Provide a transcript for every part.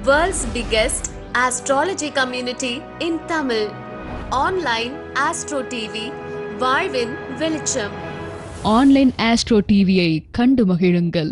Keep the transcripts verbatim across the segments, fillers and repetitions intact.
World's biggest astrology community in Tamil. Online Astro T V, வாழ்வின் வெளிச்சம். Online astro டிவியை கண்டு மகிழுங்கள்.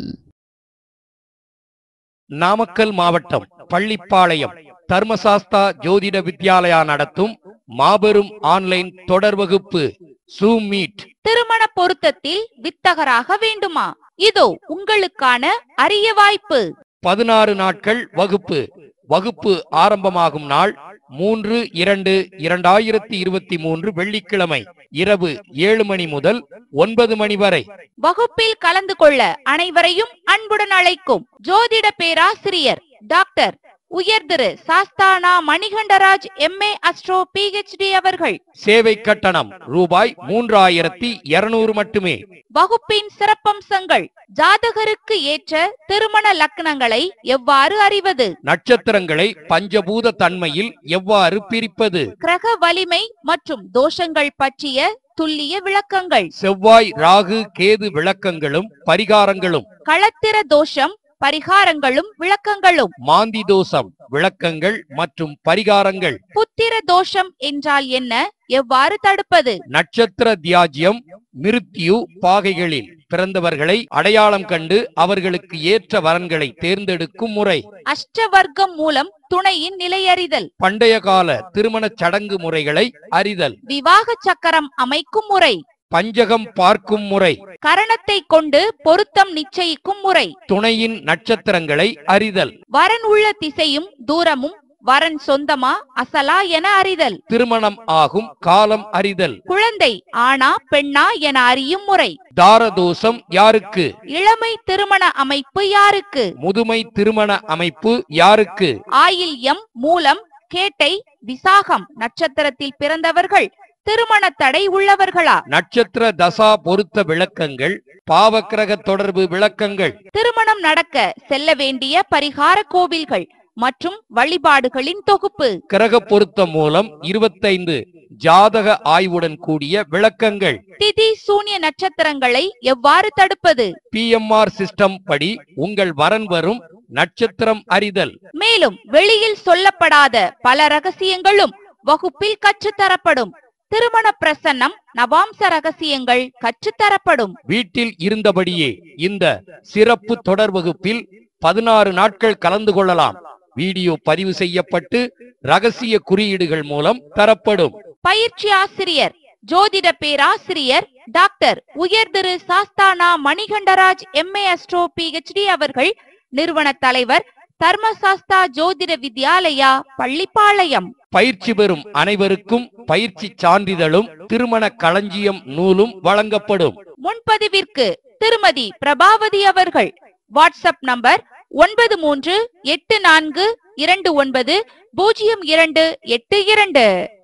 நாமக்கல் மாவட்டம் பள்ளிப்பாளையம் தர்மசாஸ்தா ஜோதிட வித்யாலயா நடத்தும் மாபெரும் ஆன்லைன் தொடர் வகுப்பு ஜூம் மீட். திருமண பொருத்தத்தில் வித்தகராக வேண்டுமா? இதோ உங்களுக்கான அரிய வாய்ப்பு. பதினாறு நாட்கள் வகுப்பு. வகுப்பு ஆரம்பமாகும் நாள் மூன்று இரண்டு இரண்டாயிரத்தி இருபத்தி மூன்று வெள்ளிக்கிழமை இரவு ஏழு மணி முதல் ஒன்பது மணி வரை. வகுப்பில் கலந்து கொள்ள அனைவரையும் அன்புடன் அழைக்கும் ஜோதிட பேராசிரியர் டாக்டர் உயர்திரு Sasthana Manikandaraj M A astro P H D அவர்கள். சேவை கட்டணம் ரூபாய் மூன்றாயிரத்தி இருநூறு மட்டுமே. வகுப்பின் சிறப்பம்சங்கள்: ஜாதகருக்கு ஏற்ற திருமண லக்னங்களை எவ்வாறு அறிவது, நட்சத்திரங்களை பஞ்சபூத தன்மையில் எவ்வாறு பிரிப்பது, கிரக வலிமை மற்றும் தோஷங்கள் பற்றிய துல்லிய விளக்கங்கள், செவ்வாய் ராகு கேது விளக்கங்களும் பரிகாரங்களும், களத்திர தோஷம் பரிகாரங்களும் விளக்கங்களும், மாந்தி தோஷம் விளக்கங்கள் மற்றும் பரிகாரங்கள், புத்திர தோஷம் என்றால் என்ன, எவ்வாறு தடுப்பது, நட்சத்திர தியாஜ்யம் மிருத்யு பாகைகளில் பிறந்தவர்களை அடையாளம் கண்டு அவர்களுக்கு ஏற்ற வரன்களை தேர்ந்தெடுக்கும் முறை, அஷ்டவர்க்கம் மூலம் துணையின் நிலையறிதல், பண்டைய கால திருமண சடங்கு முறைகளை அறிதல், விவாக சக்கரம் அமைக்கும் முறை, பஞ்சகம் பார்க்கும் முறை, கரணத்தை கொண்டு பொருத்தம் நிச்சயிக்கும் முறை, துணையின் நட்சத்திரங்களை அறிதல், வரன் உள்ள திசையும் தூரமும், வரன் சொந்தமா அசலா என அறிதல், திருமணம் ஆகும் காலம் அறிதல், குழந்தை ஆணா பெண்ணா என அறியும் முறை, தாரதோஷம் யாருக்கு, இளமை திருமண அமைப்பு யாருக்கு, முதுமை திருமண அமைப்பு யாருக்கு, ஆயில்யம் மூலம் கேட்டை விசாகம் நட்சத்திரத்தில் பிறந்தவர்கள் திருமண தடை உள்ளவர்களா, நட்சத்திர தசா பொருத்த விளக்கங்கள், பாவக்கிரக தொடர்பு விளக்கங்கள், திருமணம் நடக்க செல்ல வேண்டிய பரிகார கோவில்கள் மற்றும் வழிபாடுகளின் தொகுப்பு, கிரக பொருத்தம் மூலம் இருபத்தைந்து ஜாதக ஆய்வுடன் கூடிய விளக்கங்கள், திதி சூன்ய நட்சத்திரங்களை எவ்வாறு தடுப்பது, பி எம் ஆர் சிஸ்டம் படி உங்கள் வரன் வரும் நட்சத்திரம் அறிதல், மேலும் வெளியில் சொல்லப்படாத பல ரகசியங்களும் வகுப்பில் கற்றுத்தரப்படும். திருமண பிரசன்னம் நவாம்ச ரகசியங்கள் கற்றுத்தரப்படும். வீட்டில் இருந்தபடியே இந்த சிறப்பு தொடர் வகுப்பில் பதினாறு நாட்கள் கலந்து கொள்ளலாம். வீடியோ பதிவு செய்யப்பட்டு ரகசிய குறியீடுகள் மூலம் தரப்படும். பயிற்சி ஆசிரியர் ஜோதிட பேராசிரியர் டாக்டர் உயர்திரு Sasthana Manikandaraj M A astro P H D அவர்கள். நிறுவன தலைவர் தர்மசாஸ்தா ஜோதிட வித்யாலயா பள்ளிப்பாளையம். பயிற்சி பெறும் அனைவருக்கும் பயிற்சி சான்றிதழும் திருமண களஞ்சியம் நூலும் வழங்கப்படும். முன்பதிவிற்கு திருமதி பிரபாவதி அவர்கள். வாட்ஸ்அப் நம்பர் ஒன்பது மூன்று எட்டு நான்கு இரண்டு ஒன்பது பூஜ்ஜியம் இரண்டு எட்டு இரண்டு.